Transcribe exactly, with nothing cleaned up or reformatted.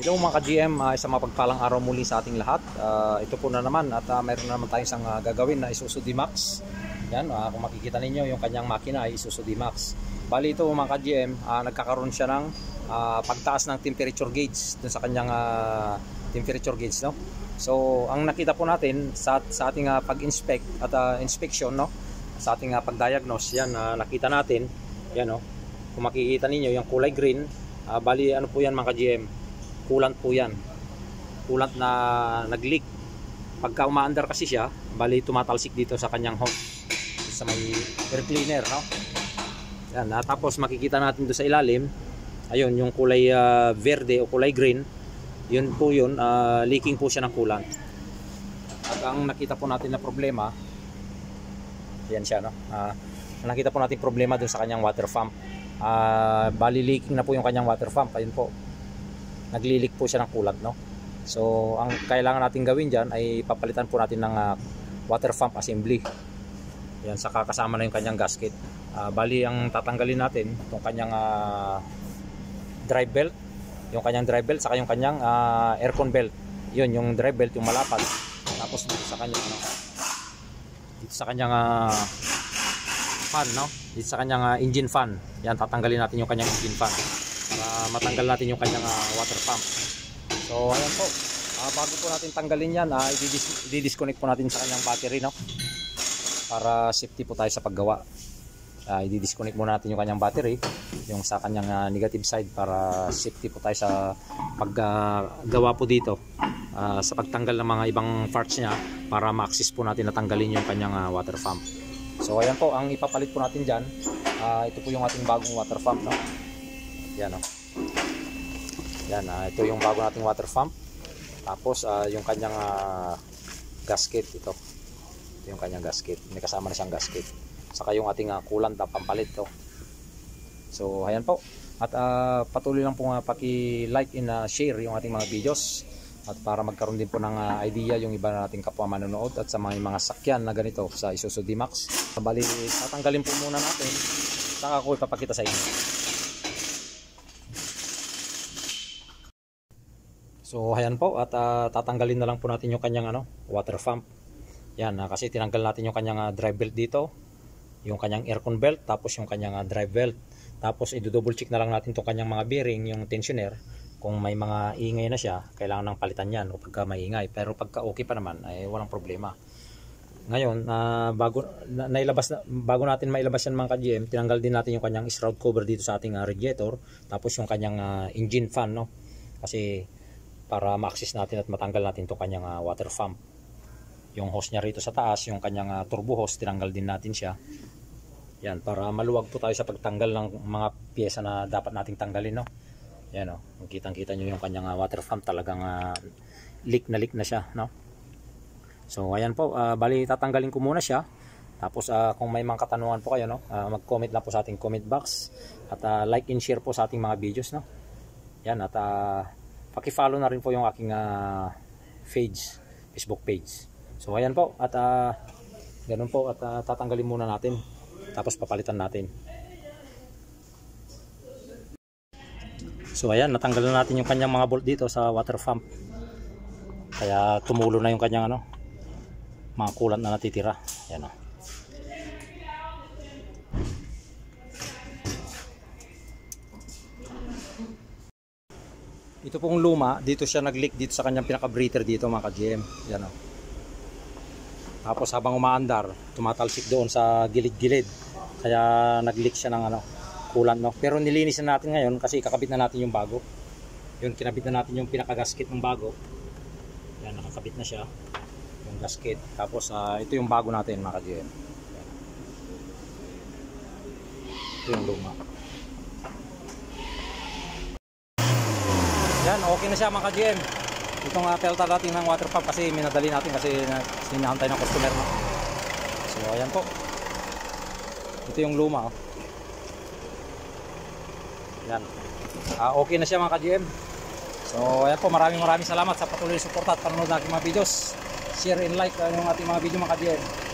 Hello mga ka-G M, uh, isang mapagpalang araw muli sa ating lahat. Uh, ito po na naman at uh, mayroon na naman tayong isang uh, gagawin na Isuzu D-Max. Yan, uh, kung makikita ninyo yung kanyang makina ay Isuzu D-Max. Bali ito mga ka-G M, uh, nagkakaroon siya ng uh, pagtaas ng temperature gauge dun sa kanyang uh, temperature gauge, no? So ang nakita po natin sa, sa ating uh, pag-inspect at uh, inspection, no? Sa ating uh, pag-diagnose, yan uh, nakita natin, yan, no? Kung makikita ninyo yung kulay green, uh, bali ano po yan mga ka-G M, coolant po yan, coolant na nag-leak. Pagka umaandar kasi siya, bali tumatalsik dito sa kanyang hose, sa may air cleaner, no? Yan, uh, tapos makikita natin doon sa ilalim, ayun yung kulay uh, verde o kulay green, yun po yun, uh, leaking po siya ng coolant. At ang nakita po natin na problema, yan siya, no? Uh, nakita po natin problema doon sa kanyang water pump. Uh, bali leaking na po yung kanyang water pump, ayun po, naglilik po siya ng coolant, no? So ang kailangan natin gawin dyan ay papalitan po natin ng uh, water pump assembly. Yan, saka kasama na yung kanyang gasket. uh, bali ang tatanggalin natin itong kanyang uh, drive belt, yung kanyang drive belt, saka yung kanyang uh, aircon belt. Yun, yung drive belt yung malapad, tapos dito sa kanyang ano, dito sa kanyang uh, fan, no? Dito sa kanyang uh, engine fan. Yan, tatanggalin natin yung kanyang engine fan para matanggal natin yung kanyang uh, water pump. So ayan po, uh, bago po natin tanggalin yan, uh, i-disconnect po natin sa kanyang battery, no? Para safety po tayo sa paggawa. uh, i-disconnect muna natin yung kanyang battery, yung sa kanyang uh, negative side, para safety po tayo sa paggawa uh, po dito, uh, sa pagtanggal ng mga ibang parts niya, para ma-access po natin na tanggalin yung kanyang uh, water pump. So ayan po, ang ipapalit po natin dyan, uh, ito po yung ating bagong water pump, no? Yan, no? Yan, uh, ito yung bago nating water pump. Tapos uh, yung kanyang uh, gasket, ito. Ito yung kanyang gasket, may kasama na siyang gasket. Saka yung ating uh, coolant na pampalit, to. So ayan po, at uh, patuloy lang po uh, paki-like and uh, share yung ating mga videos, at para magkaroon din po ng uh, idea yung iba nating kapwa manonood at sa mga, mga sakyan na ganito sa Isuzu D-Max. Bali, tatanggalin po muna natin, saka ako ipapakita sa inyo. So ayan po, at uh, tatanggalin na lang po natin yung kanyang ano, water pump. Yan, uh, kasi tinanggal natin yung kanyang uh, drive belt dito, yung kanyang aircon belt, tapos yung kanyang uh, drive belt. Tapos i-double check na lang natin itong kanyang mga bearing, yung tensioner. Kung may mga ingay na siya, kailangan ng palitan yan o pagka maingay. Pero pagka okay pa naman, ay walang problema. Ngayon, uh, bago, na, nailabas na, bago natin mailabas yan mga ka-G M, tinanggal din natin yung kanyang shroud cover dito sa ating uh, radiator. Tapos yung kanyang uh, engine fan, no? Kasi para ma-access natin at matanggal natin itong kanyang uh, water pump. Yung hose niya rito sa taas, yung kanyang uh, turbo hose, tinanggal din natin siya. Yan, para maluwag po tayo sa pagtanggal ng mga pyesa na dapat nating tanggalin, no? Yan, no? Kitang-kita nyo yung kanyang uh, water pump, talagang uh, leak na leak na siya, no? So ayan po, uh, bali tatanggalin ko muna siya. Tapos uh, kung may mga katanungan po kayo, no, uh, mag-comment lang po sa ating comment box, at uh, like and share po sa ating mga videos, no? Yan, at uh, paki-follow na rin po yung aking uh, page, Facebook page. So ayan po, at uh, ganun po, at uh, tatanggalin muna natin, tapos papalitan natin. So ayan, natanggal na natin yung kanyang mga bolt dito sa water pump. Kaya tumulo na yung kanyang ano, mga coolant na natitira. Ayan, o. Ito pong luma, dito siya nag-leak dito sa kanyang pinaka-breather dito mga ka-G M. Yan, o. Tapos habang umaandar, tumatalsik doon sa gilid-gilid. Kaya nag-leak siya ng ano, coolant, no? Pero nilinis na natin ngayon kasi kakabit na natin yung bago. Yun, kinabit na natin yung pinaka-gasket ng bago. Yan, nakakabit na siya. Yung gasket. Tapos uh, ito yung bago natin mga ka-G M. Yan. Ito yung luma. Yan, okay na siya mga ka-G M. Itong uh, pelta natin ng water pump kasi minadali natin kasi sinahantay ng customer, no? So ayan po. Ito yung luma, oh. Yan. Uh, okay na siya mga ka-G M. So ayan po, maraming maraming salamat sa patuloy na suporta at panonood ng aking mga videos. Share and like uh, yung ating mga video mga ka-G M.